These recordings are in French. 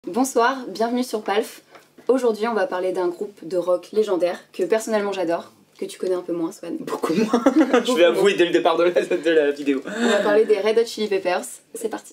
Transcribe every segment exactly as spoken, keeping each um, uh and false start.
Bonsoir, bienvenue sur Palf. Aujourd'hui on va parler d'un groupe de rock légendaire que personnellement j'adore, que tu connais un peu moins Swan. Beaucoup moins. Je vais avouer dès le départ de la, de la vidéo. On va parler des Red Hot Chili Peppers, c'est parti.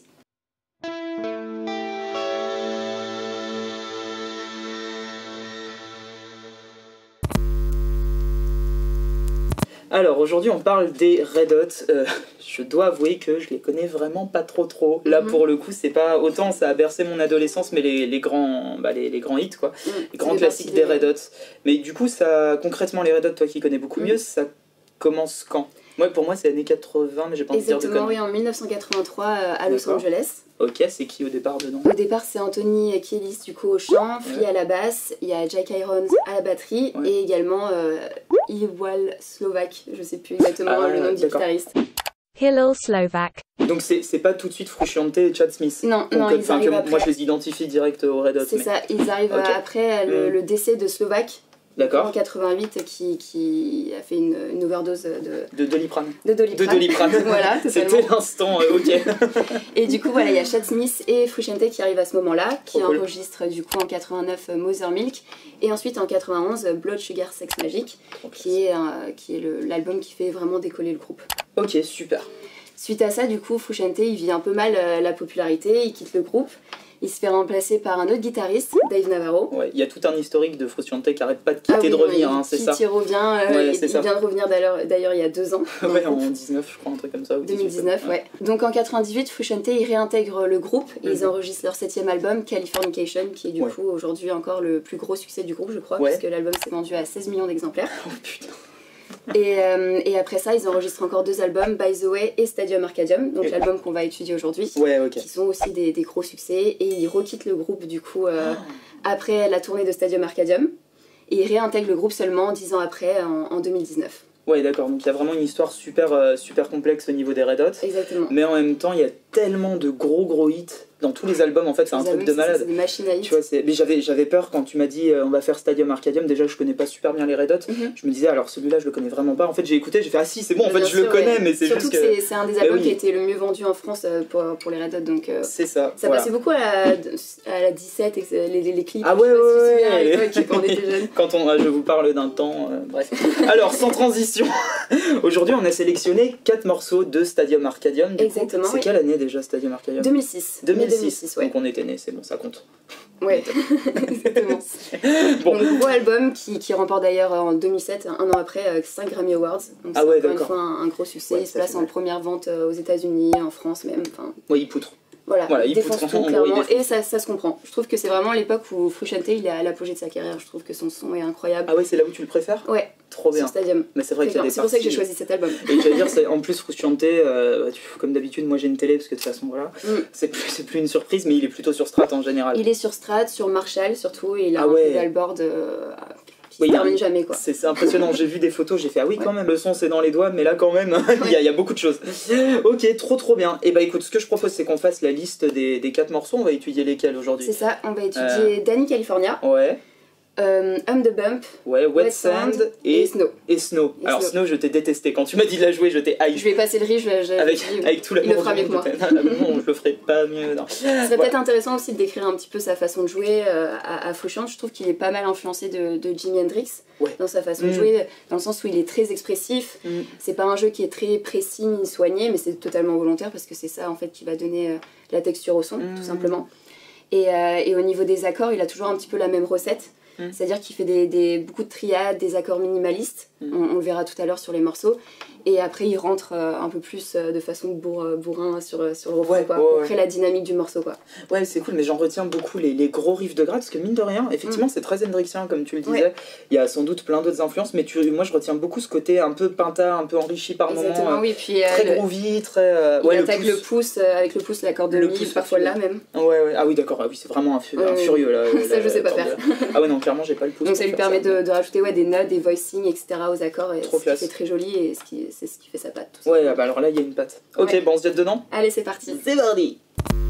Alors aujourd'hui on parle des Red Hot, euh, je dois avouer que je les connais vraiment pas trop trop. Là mm-hmm. pour le coup c'est pas autant, ça a bercé mon adolescence mais les, les, grands, bah, les, les grands hits quoi, mm, les grands classiques des Red Hot. Mais du coup ça, concrètement les Red Hot, toi qui connais beaucoup mm. mieux, ça commence quand? Moi, pour moi c'est années quatre-vingts mais j'ai pas envie de dire de conneries. Exactement, oui, en mille neuf cent quatre-vingt-trois euh, à Los Angeles. Ok, c'est qui au départ dedans? Au départ c'est Anthony Kiedis du coup au chant, Flea ouais. à la basse, il y a Jack Irons à la batterie ouais. et également euh, Hillel Slovak, je sais plus exactement ah, le nom du guitariste. Hillel Slovak. Donc c'est pas tout de suite Frusciante et Chad Smith? Non, non, ils arrivent après. Moi je les identifie direct au Red Hot. C'est mais... ça, ils arrivent okay. après le, mm. le décès de Slovak. D'accord. En quatre-vingt-huit, qui, qui a fait une, une overdose de... De Doliprane. De Doliprane. De Doliprane. Voilà, c'était l'instant, euh, ok. Et du coup, voilà, il y a Chad Smith et Frusciante qui arrivent à ce moment-là, qui oh, cool. enregistrent du coup en quatre-vingt-neuf Mother Milk, et ensuite en quatre-vingt-onze Blood Sugar Sex Magic, oh, qui est, euh, qui est l'album qui fait vraiment décoller le groupe. Ok, super. Suite à ça, du coup, Frusciante, il vit un peu mal euh, la popularité, il quitte le groupe. Il se fait remplacer par un autre guitariste, Dave Navarro. Ouais, il y a tout un historique de Frusciante qui arrête pas de quitter, ah oui, de revenir, hein, c'est ça. Il revient, euh, ouais, il, il vient de revenir d'ailleurs il y a deux ans. Ouais, en dix-neuf, je crois, un truc comme ça. Ou deux mille dix-neuf, ouais. ouais. Donc en quatre-vingt-dix-huit, Frusciante, ils réintègrent le groupe et mm-hmm. ils enregistrent leur septième album, Californication, qui est du ouais. coup aujourd'hui encore le plus gros succès du groupe, je crois, ouais. parce que l'album s'est vendu à seize millions d'exemplaires. Oh putain. Et, euh, et après ça, ils enregistrent encore deux albums, By the Way et Stadium Arcadium, donc l'album qu'on va étudier aujourd'hui, ouais, okay. qui sont aussi des, des gros succès. Et ils requittent le groupe du coup euh, oh. après la tournée de Stadium Arcadium. Et ils réintègrent le groupe seulement dix ans après, en, en deux mille dix-neuf. Ouais, d'accord, donc il y a vraiment une histoire super, euh, super complexe au niveau des Red Hot. Exactement. Mais en même temps, il y a tellement de gros gros hits dans tous les albums, en fait, c'est un truc de malade. C'est des machines à hits. Tu vois, mais j'avais peur quand tu m'as dit euh, on va faire Stadium Arcadium. Déjà, je connais pas super bien les Red Hot. Mm-hmm. Je me disais, alors celui-là, je le connais vraiment pas. En fait, j'ai écouté, j'ai fait ah si, c'est bon, en fait, je sûr, le connais, ouais. mais c'est juste que. Surtout que c'est un des albums oui. qui a été le mieux vendu en France pour, pour les Red Hot. Donc, euh, c'est ça. Ça voilà. passait beaucoup à la, à la dix-sept, et les, les, les clips. Ah ouais, ouais, ouais. Si quand on était jeunes. Quand on, je vous parle d'un temps. Euh, bref. Alors, sans transition, aujourd'hui, on a sélectionné quatre morceaux de Stadium Arcadium. Exactement. C'est oui. quelle année déjà Stadium Arcadium? deux mille six. deux mille six, ouais. Donc on était nés, c'est bon, ça compte. Ouais, exactement. Bon. Donc gros album qui, qui remporte d'ailleurs en deux mille sept, un an après, cinq Grammy Awards. Donc ah ouais, encore une fois un, un gros succès. Ouais, il se place en première vente aux États-Unis, en France même. Enfin, ouais, il poutre. Voilà, voilà, il, il défonce poutre, tout en clairement, gros, et ça, ça se comprend. Je trouve que c'est vraiment l'époque où Frusciante il est à l'apogée de sa carrière. Je trouve que son son est incroyable. Ah ouais, c'est là où tu le préfères? Ouais. Trop bien. Sur Stadium. Mais c'est vrai qu'il y a des C'est pour ça que j'ai choisi cet album. Et j'allais dire, en plus Frusciante, euh, comme d'habitude, moi j'ai une télé parce que de toute façon voilà, mm. c'est plus, plus une surprise, mais il est plutôt sur Strat en général. Il est sur Strat, sur Marshall surtout, et il a ah un ouais. pedalboard euh, qui oui, ne termine jamais quoi. C'est impressionnant, j'ai vu des photos, j'ai fait ah oui ouais. quand même, le son c'est dans les doigts, mais là quand même, il ouais. y, y a beaucoup de choses. Ok, trop trop bien. Et bah écoute, ce que je propose c'est qu'on fasse la liste des, des quatre morceaux, on va étudier lesquels aujourd'hui? C'est ça, on va étudier euh... Danny California. Ouais. Euh, Um the Bump, ouais, Wet, Wet Sand, Sand et, et Snow. Et Snow. Et Alors Snow, Snow je t'ai détesté. Quand tu m'as dit de la jouer, je t'ai haï. Je vais passer le riz, je vais... Avec, avec tout l'amour. Il le fera mieux que moi. Non, je le ferai pas mieux. Non. Ce serait voilà. peut-être intéressant aussi de décrire un petit peu sa façon de jouer euh, à, à Frusciante. Je trouve qu'il est pas mal influencé de, de Jimi Hendrix ouais. dans sa façon mm. de jouer, dans le sens où il est très expressif. Mm. C'est pas un jeu qui est très précis ni soigné, mais c'est totalement volontaire parce que c'est ça en fait qui va donner euh, la texture au son, mm. tout simplement. Et, euh, et au niveau des accords, il a toujours un petit peu la même recette. Mm. C'est-à-dire qu'il fait des, des, beaucoup de triades, des accords minimalistes, mm. on, on le verra tout à l'heure sur les morceaux, et après il rentre euh, un peu plus euh, de façon bourr, bourrin sur, sur le refrain, ouais, quoi, ouais, pour ouais. créer la dynamique du morceau. Quoi. Ouais, c'est cool, mais j'en retiens beaucoup les, les gros riffs de gratte, parce que mine de rien, effectivement mm. c'est très Hendrixien comme tu le disais, ouais. il y a sans doute plein d'autres influences, mais tu, moi je retiens beaucoup ce côté un peu pinta, un peu enrichi par Exactement, moments, oui, puis, très euh, groovy, très... Euh, il ouais, attaque le pouce, le pouce euh, avec le pouce, la corde de mi, parfois là même. Ouais, ouais, ah oui d'accord, ah oui, c'est vraiment un, fu un furieux là. Ça la, je sais pas faire. Ah ouais non, clairement j'ai pas le pouce. Donc ça lui permet de, de rajouter ouais, des notes, des voicings, et cetera aux accords, et trop c'est très joli et c'est ce qui fait sa patte. Tout ça. Ouais, bah alors là il y a une patte. Ok, ouais. Bon on se jette dedans. Allez c'est parti. C'est parti.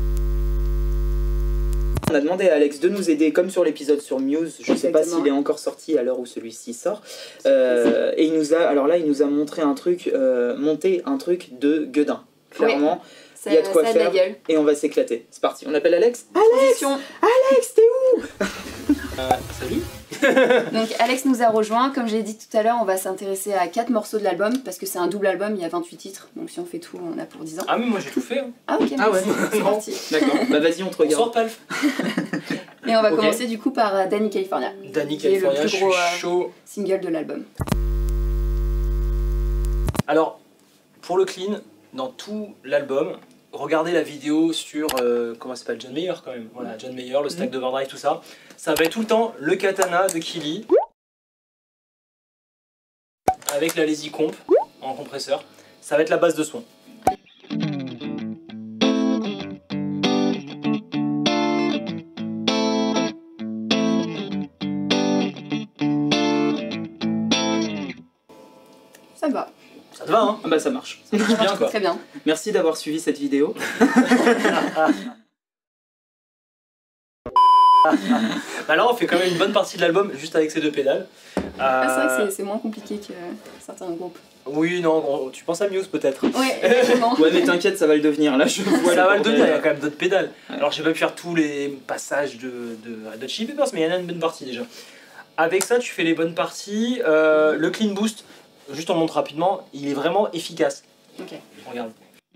On a demandé à Alex de nous aider comme sur l'épisode sur Muse, je ne sais pas s'il est encore sorti à l'heure où celui-ci sort, euh, et il nous a, alors là il nous a montré un truc, euh, monté un truc de gueudin, clairement. Ouais. Il y a de quoi faire et on va s'éclater. C'est parti, on appelle Alex. Alex, Alex, Donc Alex nous a rejoint, comme j'ai dit tout à l'heure, on va s'intéresser à quatre morceaux de l'album, parce que c'est un double album, il y a vingt-huit titres, donc si on fait tout, on a pour dix ans. Ah mais moi j'ai tout fait. Hein. Ah ok, Ah ouais, c'est parti. D'accord, bah vas-y on te regarde. Sort Palf. Et on va Ok. commencer du coup par euh, Danny California, Danny qui est le California, plus je gros suis euh, chaud. single de l'album. Alors, pour le clean, dans tout l'album, regardez la vidéo sur, euh, comment ça s'appelle, John Mayer quand même. Voilà, John Mayer, le stack d'Overdrive, tout ça. Ça va être tout le temps le katana de Killy avec la lazy comp en compresseur. Ça va être la base de son. Ça me va, Ça te va, hein? Ah bah ça marche. Ça marche bien, quoi. très bien. Merci d'avoir suivi cette vidéo. Bah là, on fait quand même une bonne partie de l'album juste avec ces deux pédales. Ah, c'est vrai Euh, que c'est- c'est moins compliqué que certains groupes. Oui, non, on- tu penses à Muse peut-être? Ouais, exactement. Ouais mais t'inquiète, ça va le devenir, là je vois Ça va le bordel. devenir, il y a quand même d'autres pédales. Alors j'ai pas pu faire tous les passages de, de Red Hot Chili Peppers, mais il y en a une bonne partie déjà. Avec ça, tu fais les bonnes parties. Euh, le clean boost, juste on le montre rapidement, il est vraiment efficace. Ok. Regarde.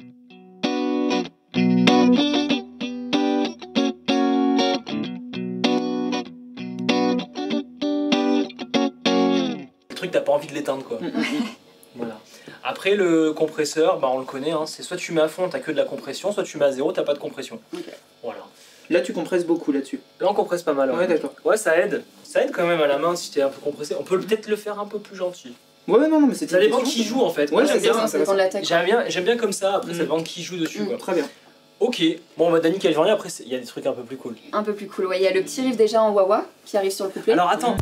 Le truc, t'as pas envie de l'éteindre quoi. Voilà. Après le compresseur, bah on le connaît, hein, c'est soit tu mets à fond, t'as que de la compression, soit tu mets à zéro, t'as pas de compression. Ok. Voilà. Là tu compresses beaucoup là-dessus. Là on compresse pas mal. Ouais, d'accord. Ouais, ça aide. Ça aide quand même à la main si t'es un peu compressé. On peut peut-être le faire un peu plus gentil. Ouais non non mais c'était Ça une dépend question. qui joue en fait. Ouais, Moi, c'est j'aime bien. ça, Ça dépend de l'attaque. J'aime bien, j'aime bien comme ça, après ça Mm. dépend qui joue dessus Mm. quoi. Très bien. Ok, bon bah Danny California, après c'est- il y a des trucs un peu plus cool. Un peu plus cool. Ouais, il y a le petit riff déjà en wah-wah qui arrive sur le couplet. Alors attends.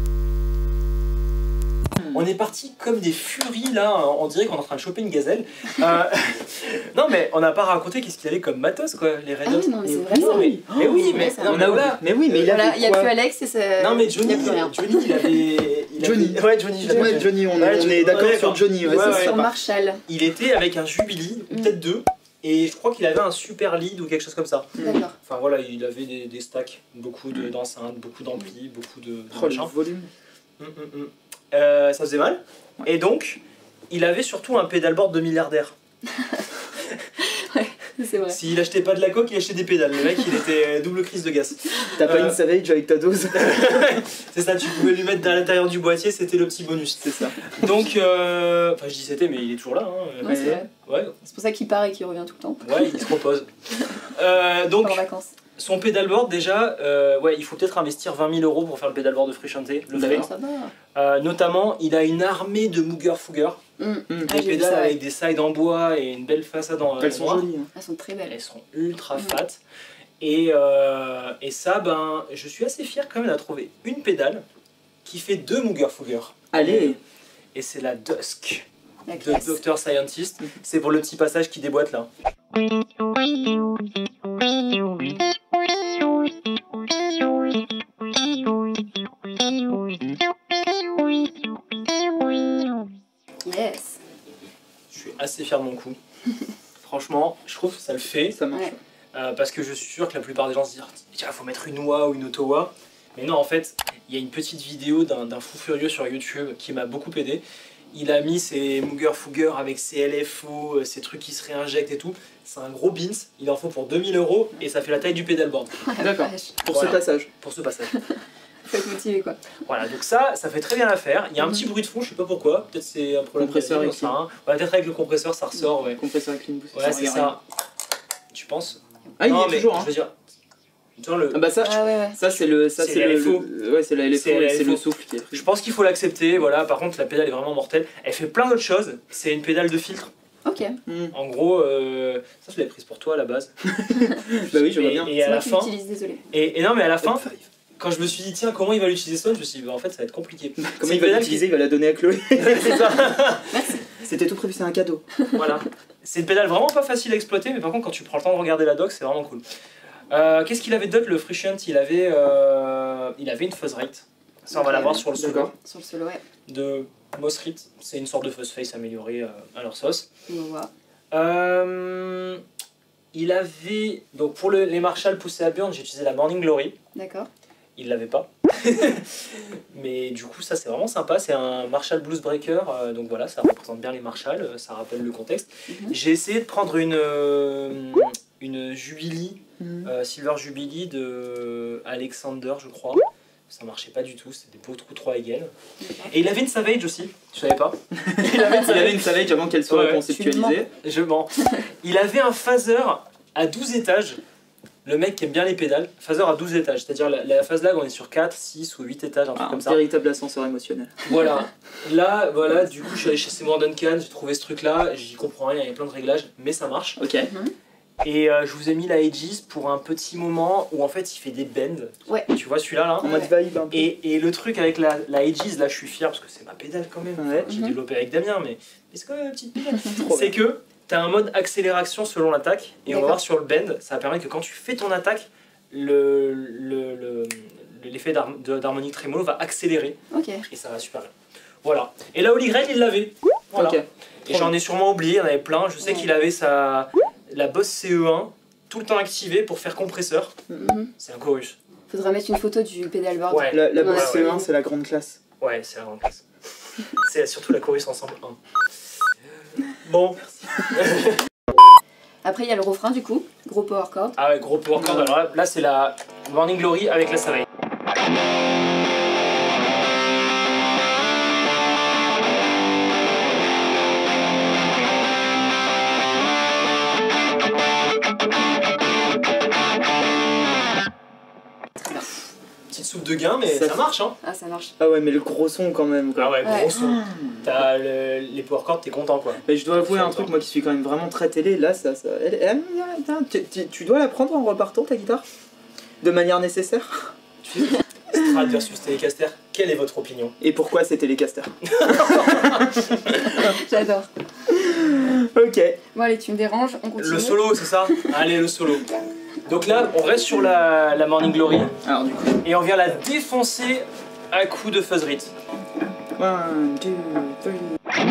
On est parti comme des furies là, on dirait qu'on est en train de choper une gazelle. Euh, non mais on n'a pas raconté qu'est-ce qu'il avait comme matos quoi, les Red Ah Hot. oui, non, mais c'est vrai Non, ça. mais, mais oui, mais, Ouais, ça non, va. mais On a voilà. oublié. Mais oui mais il Voilà, avait il n'y a quoi plus Alex et ça. Non mais il y Johnny, a plus rien. Johnny il avait... il Johnny. avait- Ouais Johnny, je l'avais Ouais dit. Johnny, on, Ouais, on Johnny, est d'accord ouais, sur d'accord. Johnny, ouais, Ouais, ça ouais. se Sur sympa. Marshall. Il était avec un Jubilee, ou Mm. peut-être deux, et je crois qu'il avait un super lead ou quelque chose comme ça. D'accord. Enfin voilà, il avait des, des stacks, beaucoup de- d'enceintes, beaucoup d'amplis, beaucoup de, de Oh, le machin. volume. Mm, mm, mm. Euh, ça faisait mal. Et donc, il avait surtout un pédalboard de milliardaire. C'est vrai. S'il achetait pas de la coke, il achetait des pédales. Le mec, il était euh, double crise de gaz. T'as pas Euh. une Savage avec ta dose? C'est ça, tu pouvais lui mettre à l'intérieur du boîtier, c'était le petit bonus. C'est ça. Donc, euh, enfin je dis c'était, mais il est toujours là. Hein. Ouais, c'est vrai. Ouais, C'est pour ça qu'il part et qu'il revient tout le temps. ouais, il se repose. Euh, donc, Pas en vacances. son pédalboard, déjà, euh, ouais, il faut peut-être investir vingt mille euros pour faire le pédalboard de Free Chanté. Le fait. D'accord. Ça va. Euh, notamment, il a une armée de Mooger Fooger. Mm. Mm. Ah, Des j'ai vu pédales ça, ouais. avec des sides en bois et une belle façade en Elles sont noir. jolies. hein. Elles sont très belles. Elles sont ultra Mm. fat. Et, euh, et ça, ben, je suis assez fier quand même d'avoir trouvé une pédale qui fait deux Mooger Fooger. Allez. Et c'est la Dusk La de classe. Doctor Scientist. C'est pour le petit passage qui déboîte là. Yes. Je suis assez fier de mon coup. Franchement, je trouve que ça le fait. Ça marche. Ouais. Euh, parce que je suis sûr que la plupart des gens se disent tiens, faut mettre une wah ou une auto-wah. Mais non, en fait, il y a une petite vidéo d'un d'un fou furieux sur YouTube qui m'a beaucoup aidé. Il a mis ses Mooger Fooger avec ses L F O, euh, ces trucs qui se réinjectent et tout. C'est un gros beans, il en faut pour deux mille euros et ça fait la taille du pédalboard D'accord. Vache. Pour Voilà. ce passage. pour ce passage. Faut être motivé quoi. Voilà, donc ça, ça fait très bien l'affaire. Il y a un Mhm. petit bruit de fond, je sais pas pourquoi. Peut-être c'est un problème Compresseur de avec j'en sais rien. Ouais, peut-être avec le compresseur ça ressort, ouais. Compresseur avec clean boost. Ouais, c'est regarde. ça. Tu penses? Ah, il y Non, est mais toujours. je Hein. veux dire. Tu vois, le... Ah bah ça, Ah ouais, ouais. ça c'est le, ça C'est c'est la le, L F O. le- ouais c'est la L F O C'est la et c'est L F O. le souffle qui est pris. Je pense qu'il faut l'accepter, voilà. Par contre, la pédale est vraiment mortelle. Elle fait plein d'autres choses. C'est une pédale de filtre. Ok. Mm. En gros, euh, ça je l'avais prise pour toi à la base. Bah oui, je vois Et, bien. et C'est à moi la qui fin, l'utilise, désolé. et, et non, mais à la fin, Top five. quand je me suis dit tiens, comment il va l'utiliser Swan, je me suis dit bah, en fait, ça va être compliqué. Comment C'est il une va pédale l'utiliser? Il va la donner à Chloé. qui- C'est ça. C'était tout prévu, c'est un cadeau. Voilà. C'est une pédale vraiment pas facile à exploiter, mais par contre, quand tu prends le temps de regarder la doc, c'est vraiment cool. Euh, Qu'est-ce qu'il avait d'autre le Free Shunt? Il avait, euh, il avait une fuzz rate. Ça, on va Ok. la voir sur le solo D'accord. Sur le solo, ouais. de Mosrit. C'est une sorte de fuzz face améliorée euh, à leur sauce. On va voir. Euh, il avait donc pour le- les Marshall poussés à burn, j'ai utilisé la Morning Glory. D'accord. Il l'avait pas. Mais du coup, ça c'est vraiment sympa. C'est un Marshall Blues Breaker, euh, donc voilà, ça représente bien les Marshall, euh, ça rappelle le contexte. Mm-hmm. J'ai essayé de prendre une, euh, une Jubilee, mm-hmm. euh, Silver Jubilee de Alexander, je crois. Ça marchait pas du tout, c'était beaucoup trop égales. Et il avait une Savage aussi, tu savais pas? Il avait une Savage, il avait une Savage avant qu'elle soit ouais, conceptualisée. Je mens. Il avait un phaser à douze étages. Le mec qui aime bien les pédales, phaser à douze étages, c'est-à-dire la, la phase lag on est sur quatre, six ou huit étages, un truc ah, comme ça. Un véritable ascenseur émotionnel. Voilà, là, voilà, du coup je suis allé chez Seymour Duncan, j'ai trouvé ce truc là, j'y comprends rien, il y a plein de réglages, mais ça marche. Ok. Mm-hmm. Et euh, je vous ai mis la Aegis pour un petit moment où en fait il fait des bends. Ouais. Tu vois celui-là là, en mode vibe un peu. Et, et le truc avec la, la Aegis, là je suis fier parce que c'est ma pédale quand même. Ouais. J'ai mm-hmm. développé avec Damien, mais, mais c'est quand même une petite pédale. C'est que tu as un mode accélération selon l'attaque et on va voir sur le bend, ça va permettre que quand tu fais ton attaque, le, le, le, l'effet d'harmonique trémolo va accélérer. Okay. Et ça va super bien. Voilà. Et la Holy Grail il l'avait. Voilà. Okay. Et j'en ai sûrement oublié, il y en avait plein. Je sais ouais. qu'il avait sa... la Boss C E un tout le temps activée pour faire compresseur. Mm-hmm. C'est un chorus. Faudra mettre une photo du pedalboard. Ouais. La, la Boss ouais, C E un, ouais. c'est la grande classe. Ouais, c'est la grande classe. C'est surtout la chorus ensemble un. Bon. Après, il y a le refrain du coup, gros power chord. Ah ouais, gros power chord. Alors là, là c'est la Morning Glory avec la Savage. Petite soupe de gain, mais ça, ça marche hein. Ah ça marche. Ah ouais, mais le gros son quand même quoi. Ah ouais, gros ouais. son. T'as le, les power chords, t'es content quoi. Mais je dois avouer un truc, moi qui suis quand même vraiment très télé, là ça... ça elle, elle, elle, tu, tu, tu dois la prendre en repartant ta guitare? De manière nécessaire? Strad versus Telecaster, quelle est votre opinion? Et pourquoi c'est Telecaster? J'adore. Ok. Bon allez, tu me déranges, on continue. Le solo, c'est ça? Allez, le solo. Donc là, on reste sur la, la Morning Glory. Alors du coup. Et on vient la défoncer à coups de fuzz rite. One, two, three.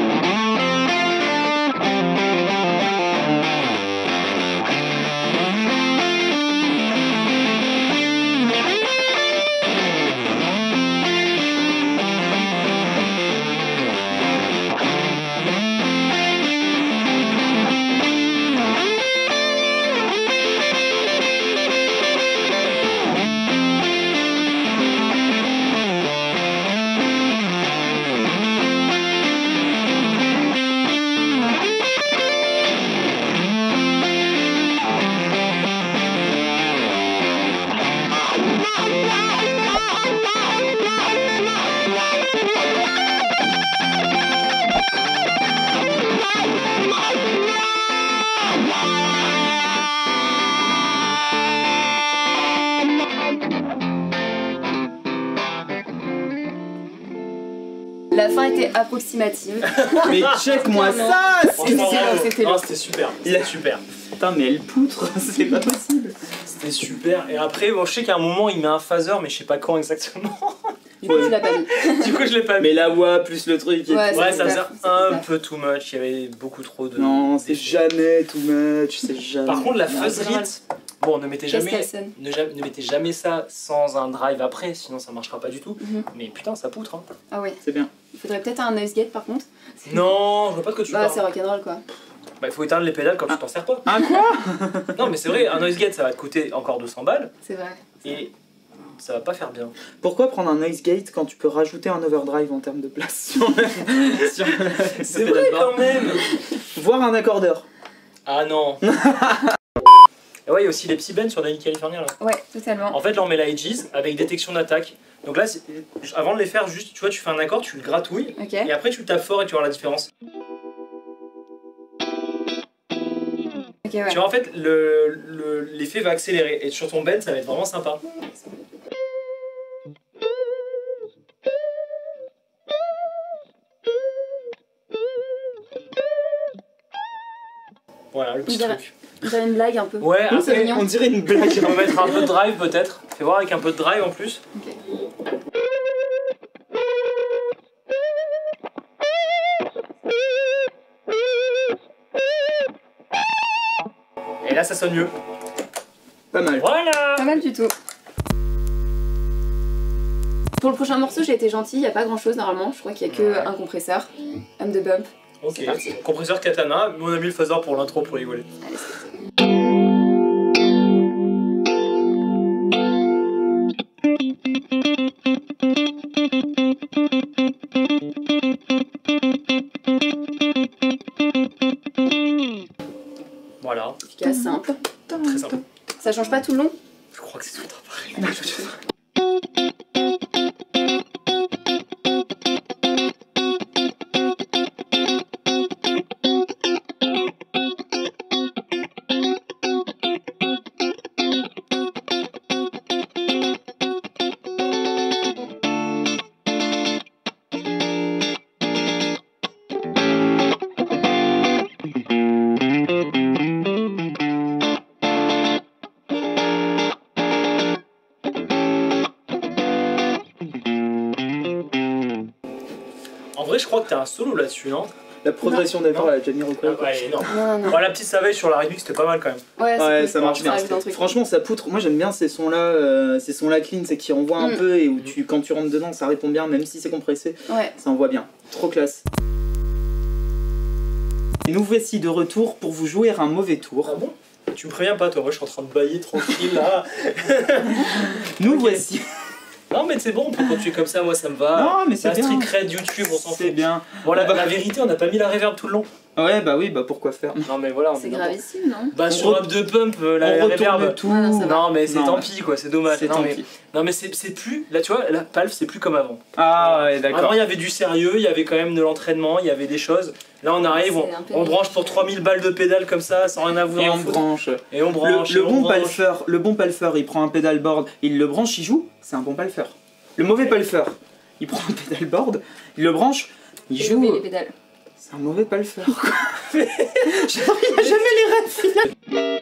La fin était approximative. Mais check-moi ça! C'était super, c'était super. Putain mais elle poutre, c'est pas possible. C'était super, et après bon, je sais qu'à un moment il met un phaser mais je sais pas quand exactement. Du coup, je l'ai pas mis. Du coup, je l'ai pas mis. Mais la voix plus le truc. Ouais, ouais ça faisait un peu too much. Il y avait beaucoup trop de. Non, c'est jamais too much. C'est jamais. Par contre, la fuzz rite, bon, ne mettez jamais, ne, ne mettez jamais ça sans un drive après, sinon ça marchera pas du tout. Mm-hmm. Mais putain, ça poutre. Hein. Ah ouais. C'est bien. Il faudrait peut-être un noise gate par contre. Non, je vois pas de quoi tu bah, parles. C'est rock'n'roll quoi. Bah, il faut éteindre les pédales quand ah. tu t'en sers pas. Un quoi? Non, mais c'est vrai, un noise gate ça va te coûter encore deux cents balles. C'est vrai. Et ça va pas faire bien. Pourquoi prendre un noise gate quand tu peux rajouter un overdrive en termes de place sur le, sur le, c'est vrai quand même. Voir un accordeur. Ah non. Et ouais, il y a aussi les petits bends sur Daily California là. Ouais, totalement. En fait, là on met la Aegis avec détection d'attaque. Donc là, avant de les faire, juste, tu vois, tu fais un accord, tu le gratouilles, okay. Et après tu le tapes fort et tu vois la différence. Okay, ouais. Tu vois, en fait, le, le, l'effet va accélérer et sur ton bend, ça va être vraiment sympa. Voilà, le petit on dirait, truc. On dirait une blague un peu. Ouais, oui, après, on dirait une blague. On va mettre un peu de drive peut-être. Fais voir avec un peu de drive en plus. Okay. Et là, ça sonne mieux. Pas mal. Voilà. Pas mal du tout. Pour le prochain morceau, j'ai été gentille, il n'y a pas grand chose normalement, je crois qu'il n'y a que Ouais. un compresseur, un de bump. Ok, compresseur katana, on a mis le phaser pour l'intro pour rigoler. Allez, c'est parti. Voilà, Efficace, simple. très simple. Ça change pas tout le long? Je crois que c'est tout le temps pareil. En vrai, je crois que t'as un solo là-dessus, non? La progression d'accord, elle a déjà mis Ah, ouais, non. Non, non, non. Bon, la petite savelle sur la rythmique, c'était pas mal quand même. Ouais, c'est Ouais, cool. ça marche bien. rajoute un truc. Franchement, ça poutre. Moi, j'aime bien ces sons-là, euh, ces sons-là clean, c'est qui envoient un Mm. peu et où tu, quand tu rentres dedans, ça répond bien, même si c'est compressé, Ouais. ça envoie bien. Trop classe. Et nous voici de retour pour vous jouer un mauvais tour. Ah bon? Tu me préviens pas, toi, moi je suis en train de bailler tranquille là. Nous Ok. voici. Non, mais c'est bon, on peut continuer comme ça, moi ça me va. Non, mais c'est La bien. street cred YouTube, on s'en C'est fout. bien. Bon, la, On va- la vérité, on n'a pas mis la reverb tout le long. Ouais, bah oui, bah pourquoi faire. Non, mais voilà, on C'est est n'importe- gravissime, non? Bah, On sur re- Up de Pump, euh, la, On la retourne reverb. tout. Ouais, non, ça va. Non, mais c'est Non, tant ouais. pis quoi, c'est dommage. C'est non, tant mais, pis. non, mais c'est c'est plus. Là, tu vois, la Palf, c'est plus comme avant. Ah ouais, d'accord. Avant, il y avait du sérieux, il y avait quand même de l'entraînement, il y avait des choses. Là, on arrive, on, C'est un peu on branche pour trois mille balles de pédale comme ça, sans rien à vous Et en on foutre. branche. Et on Le, branche. le et on bon branche. palfeur, le bon palfeur, il prend un pédalboard, il le branche, il joue, c'est un bon palfeur. Le mauvais palfeur, il prend un pédalboard, il le branche, il J'ai joue. oublié les pédales. C'est un mauvais palfeur. Genre, il a jamais les rêves.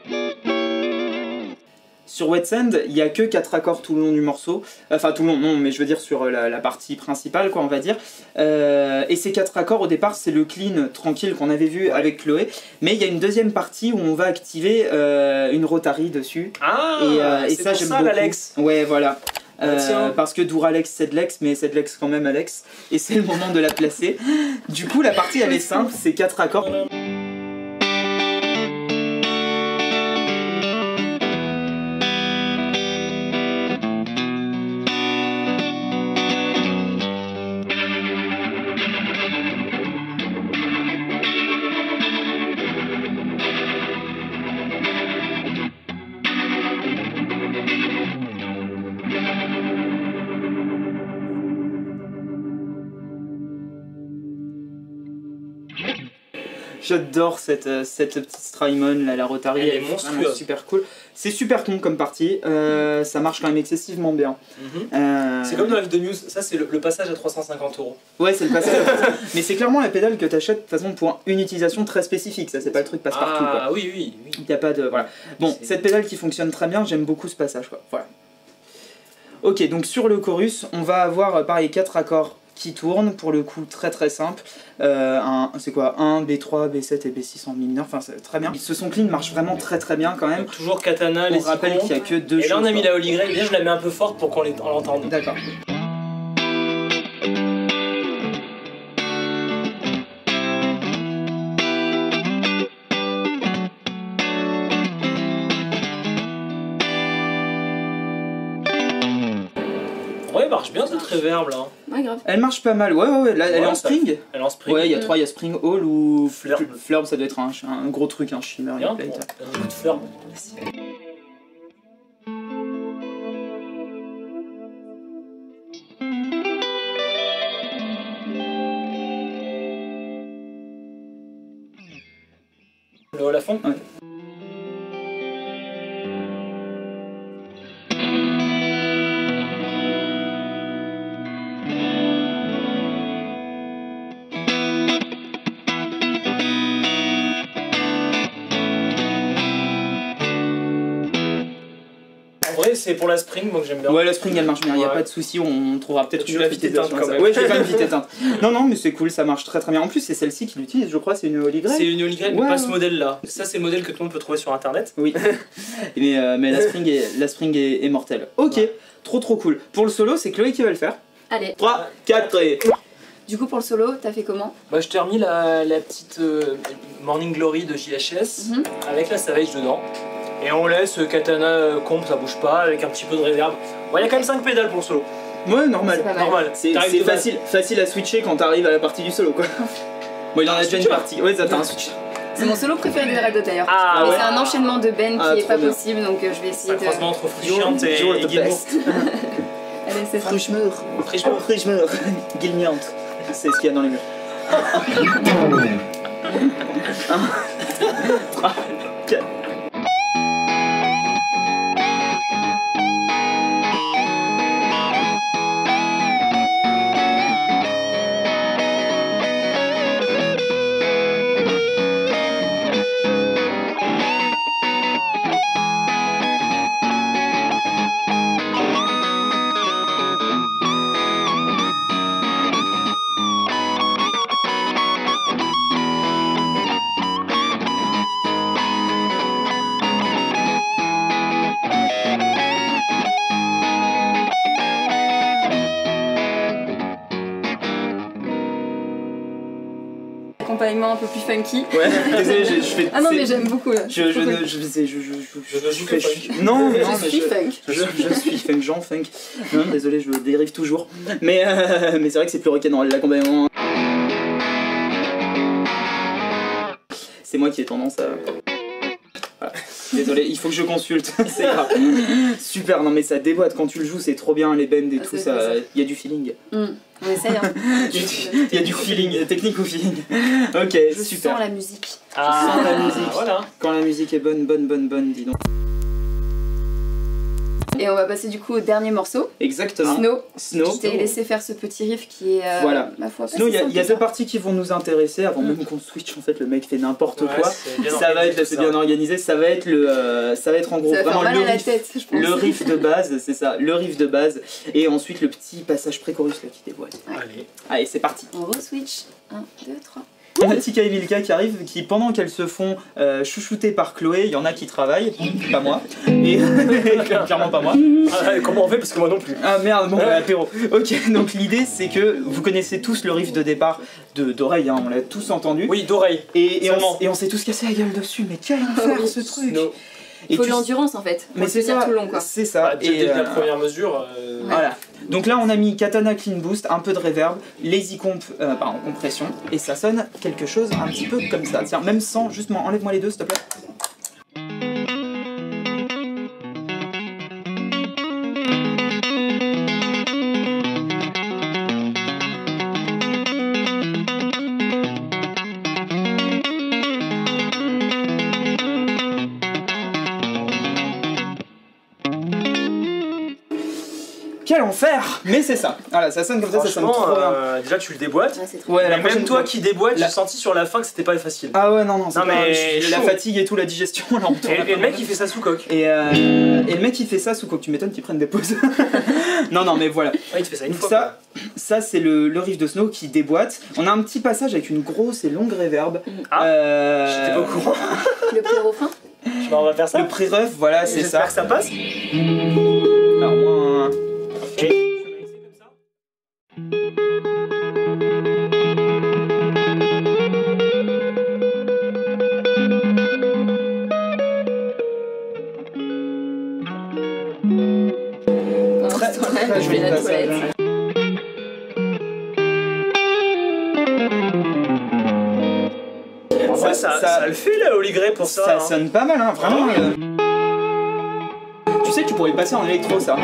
Sur Wet Sand, il y a que quatre accords tout le long du morceau. Enfin, tout le long, non, mais je veux dire sur la, la partie principale, quoi, on va dire. Euh, et ces quatre accords, au départ, c'est le clean tranquille qu'on avait vu avec Chloé. Mais il y a une deuxième partie où on va activer euh, une rotary dessus. Ah, et, euh, et c'est ça, pour j'aime ça, beaucoup. l'Alex. Ouais, voilà. Euh, tiens. parce que Douralex c'est de l'ex, mais c'est de l'ex quand même Alex, et c'est le moment de la placer. Du coup, la partie elle est simple, c'est quatre accords. J'adore cette, euh, cette petite Strymon, là, la Rotary, Elle est vraiment monstrueuse. super cool. C'est super con comme partie, euh, ça marche quand même excessivement bien. Mhm. Euh, C'est comme dans la vidéo news, ça c'est le, le passage à trois cent cinquante euros. Ouais, c'est le passage. Mais c'est clairement la pédale que t'achètes de toute façon pour une utilisation très spécifique, ça c'est pas le truc passe-partout quoi. Ah oui, oui, oui. Il y a pas de. Voilà. Bon, C'est- cette pédale qui fonctionne très bien, j'aime beaucoup ce passage quoi. Voilà. Ok, donc sur le chorus, on va avoir euh, pareil quatre accords qui tournent, pour le coup très très simple. Euh, un- c'est quoi un, B trois, B sept et B six en mi mineur, enfin c'est très bien. Ce son clean marche vraiment très très bien quand même. Donc, toujours katana, On les rappelle icônes. qu'il y a que deux Et là on a choses, mis quoi. la Holy Grail, déjà je la mets un peu forte pour qu'on les- on l'entende. D'accord. Ouais, marche bien cette reverb là. Ouais, grave. Elle marche pas mal, ouais ouais ouais, là elle est Ouais, en ça- spring. Elle est en spring. Ouais, il y a Mm. trois, il y a Spring Hall ou Flurb. Flurb, ça doit être un, un gros truc, un shimmer, Bien, une plate. bon, un coup de fleur. Le haut à fond. Ouais. En vrai, c'est pour la spring, moi que j'aime bien. Ouais, la spring elle marche bien, il ouais. n'y a pas de souci, on trouvera peut-être une vite éteinte quand même. Ouais, j'ai pas une vite éteinte. Non, non, mais c'est cool, ça marche très très bien. En plus, c'est celle-ci qui l'utilise, je crois, c'est une Holy Grail. C'est une Holy Grail, ouais, mais pas ouais. ce modèle-là. Ça, c'est le modèle que tout le monde peut trouver sur internet. Oui. mais, euh, mais la spring est, la spring est, est mortelle. Ok, ouais. trop trop cool. Pour le solo, c'est Chloé qui va le faire. Allez. trois, quatre et. Du coup, pour le solo, t'as fait comment? Bah, je t'ai remis la, la petite euh, Morning Glory de J H S mm -hmm. avec la Savage dedans. Et on laisse Katana euh, comp, ça bouge pas, avec un petit peu de reverb. Il ouais, y a quand même cinq pédales pour le solo. Ouais, normal. normal. C'est facile, facile à switcher quand t'arrives à la partie du solo, quoi. Bon, il en a déjà une partie. Ouais, ça t'as un switch. C'est mon solo préféré des Red Hot d'ailleurs. Ah, mais ouais. c'est un enchaînement de Ben qui ah, est pas bien. possible, donc euh, je vais essayer de. Un croisement entre Frischmeur et Gilmour. Allez, c'est Frischmeur. Frischmeur. Frischmeur. Gilmour. C'est ce qu'il y a dans les murs. un, trois, quatre. accompagnement un peu plus funky. Ouais, désolé, je, je fais. Ah non, mais j'aime beaucoup là. Je, je, ne, je, je, je, je, je, je suis que funk. Non, non, je suis je, funk. Je, je suis funk, Jean funk. Non, désolé, je dérive toujours. Mais, euh, mais c'est vrai que c'est plus rock'n'roll l'accompagnement. C'est moi qui ai tendance à. Voilà. Désolé, il faut que je consulte, c'est grave. Super, non mais ça déboîte quand tu le joues, c'est trop bien, les bends et ah, tout, ça, il y a du feeling. Mm. On essaye, hein. Il y a du feeling, technique ou feeling. Ok, je super. Je sens la musique. Ah, je sens la musique. Voilà. Quand la musique est bonne, bonne, bonne, bonne, dis donc. Et on va passer du coup au dernier morceau. Exactement. Snow. Snow. Je t'ai laissé faire ce petit riff qui est, euh, voilà. ma foi, Snow, il y a, y a deux parties qui vont nous intéresser avant mm. même qu'on switch. En fait, le mec fait n'importe ouais, quoi. Ça va être, c'est bien organisé. Ça va être le, euh, ça va être en gros ça va vraiment faire mal le à riff, la tête, je pense. le riff de base, c'est ça, le riff de base, et ensuite le petit passage pré-chorus là qui déboîte. Ouais. Allez, allez, c'est parti. On re-switch. un, deux, trois. On a Tika et Milka qui arrivent, qui pendant qu'elles se font euh, chouchouter par Chloé, il y en a qui travaillent, pas moi, et clairement pas moi. Ah, comment on fait parce que moi non plus. Ah merde, bon, bah, apéro. Ok, donc l'idée c'est que vous connaissez tous le riff de départ de d'oreille, hein, on l'a tous entendu. Oui, d'oreille. Et, et, on, et on s'est tous cassé la gueule dessus, mais quel enfer ce truc. No. Il faut de l'endurance en fait, pour mais c'est ça, tout long quoi. C'est ça. Bah, et euh, la première mesure. Euh... Ouais. Voilà. Donc là on a mis Katana Clean Boost, un peu de reverb, lazy comp, euh, pardon, compression, et ça sonne quelque chose un petit peu comme ça. Tiens, même sans, justement, enlève-moi les deux s'il te plaît. Quel enfer! Mais c'est ça. Voilà, ça sonne comme ça, ça sonne trop bien. Euh, déjà tu le déboîtes. Ouais, ouais, la même toi qui déboîte, la... j'ai senti sur la fin que c'était pas facile. Ah ouais, non, non, non mais pas, la fatigue et tout, la digestion, là on Et, et le mec il fait ça sous coque. Et, euh, et le mec il fait ça sous coque, tu m'étonnes qu'il prenne des pauses. Non, non, mais voilà. Ouais, il te fait ça une fois. Ça, ça c'est le, le riff de Snow qui déboîte. On a un petit passage avec une grosse et longue reverb. Ah, euh... j'étais pas au courant. Le pré-refrain. Bah, on va faire ça. Le pré-ref, voilà, c'est ça. J'espère que ça passe. Alors moi... Okay. Très, je vais la toilette. Ouais, ça, ça, ça le fait la Holy Grail pour ça. Ça hein. sonne pas mal, hein, vraiment. Euh... Tu sais que tu pourrais le passer en électro, ça.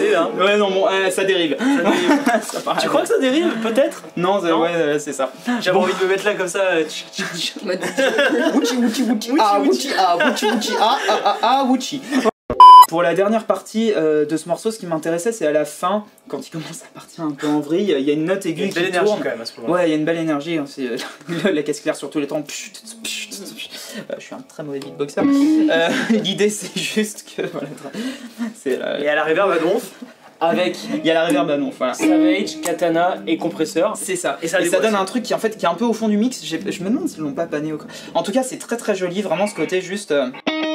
passer là. Ouais, non, bon, euh, ça dérive. Ça dérive. Ça part Tu à- crois que ça dérive? Peut-être. Non, ça- Non. ouais, euh, c'est ça. J'avais envie de me mettre là comme ça. euh, tchic, tchic, tchic. Mode- Wuchi, wuchi, wuchi, ah, wuchi, ah, wuchi, wuchi, ah, ah, ah, ah, wuchi. Pour la dernière partie euh, de ce morceau, ce qui m'intéressait, c'est à la fin, quand il commence à partir un peu en vrille, il y a une note Il y a aiguë une belle qui énergie tourne. quand même à ce moment-là. Ouais, il y a une belle énergie, hein, c'est euh, la caisse claire sur tous les temps. Pchut, pchut, pchut. Euh, je suis un très mauvais beatboxer. Euh, L'idée, c'est juste que. Voilà, c'est la- Et à la reverb à donf, avec. Il y a la reverb à non, voilà. Savage, Katana et compresseur. C'est ça. Et ça dévoile, donne ça. un truc qui en fait qui est un peu au fond du mix. J'ai- Je me demande s'ils l'ont pas pané ou quoi. En tout cas, c'est très très joli, vraiment ce côté juste. euh,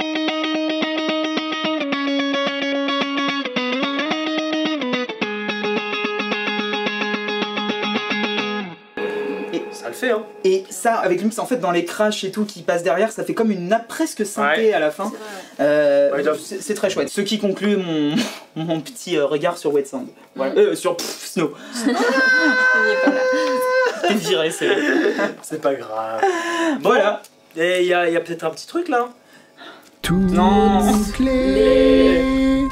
Ça le fait, hein. Et ça, avec le mix, en fait, dans les crashs et tout qui passent derrière, ça fait comme une nappe presque synthé Ouais. à la fin. C'est vrai. Euh, Ouais, donc- c'est c'est très chouette. Ce qui conclut mon, mon petit euh, regard sur Wet Sound. Voilà. Euh, sur pff, Snow. On y est pas là. T'es viré, c'est. C'est pas grave. Voilà. Et il y a, y a peut-être un petit truc là. Non. Les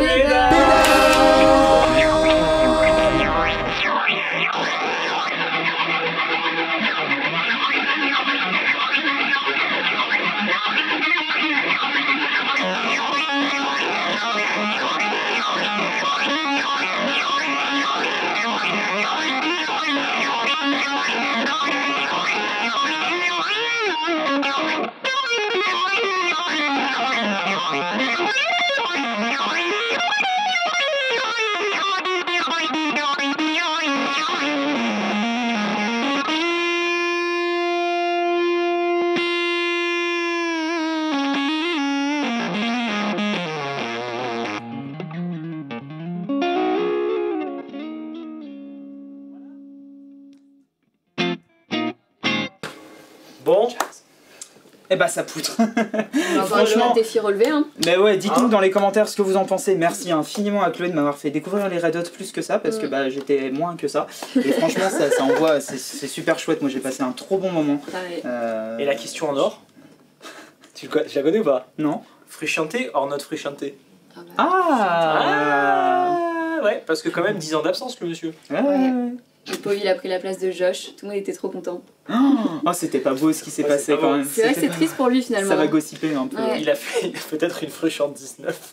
Bon, Eh bah, ça poutre. On va encore Franchement- un défi relevé. Hein. Mais ouais, dites-nous Hein dans les commentaires ce que vous en pensez. Merci infiniment à Chloé de m'avoir fait découvrir les Red Hot plus que ça, parce que Mm. bah, j'étais moins que ça. Et franchement, ça, ça envoie, c'est c'est super chouette. Moi, j'ai passé un trop bon moment. Pareil. Euh, et la question en or. Tu, le co- tu la connais ou pas? Non. Fruscianté or not fruscianté? Ah bah. Ah, Ah ouais, parce que quand même dix ans d'absence le monsieur. Ouais, ouais, ouais. Le pauvre, il a pris la place de Josh. Tout le monde était trop content. Oh, c'était pas beau ce qui s'est Ouais, passé c'est pas quand beau. même. C'est vrai que C'était c'est triste pour lui finalement. Ça va gossiper un peu. Ouais. Il a fait peut-être une frusciante dix-neuf.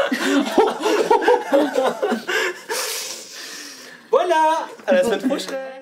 Voilà, à la semaine prochaine.